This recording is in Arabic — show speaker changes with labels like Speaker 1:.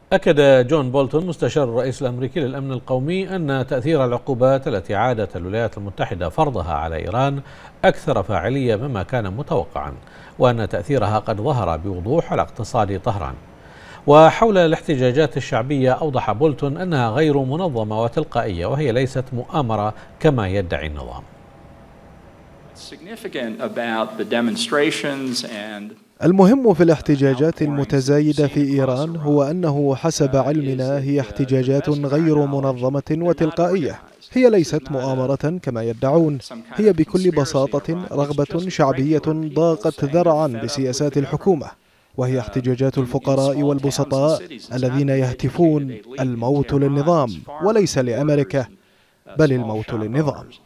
Speaker 1: أكد جون بولتون مستشار الرئيس الأمريكي للأمن القومي أن تأثير العقوبات التي عادت الولايات المتحدة فرضها على إيران أكثر فاعلية مما كان متوقعا، وأن تأثيرها قد ظهر بوضوح على اقتصاد طهران. وحول الاحتجاجات الشعبية أوضح بولتون أنها غير منظمة وتلقائية، وهي ليست مؤامرة كما يدعي النظام.
Speaker 2: المهم في الاحتجاجات المتزايدة في إيران هو أنه حسب علمنا هي احتجاجات غير منظمة وتلقائية، هي ليست مؤامرة كما يدعون، هي بكل بساطة رغبة شعبية ضاقت ذرعا بسياسات الحكومة، وهي احتجاجات الفقراء والبسطاء الذين يهتفون الموت للنظام، وليس لأمريكا بل الموت للنظام.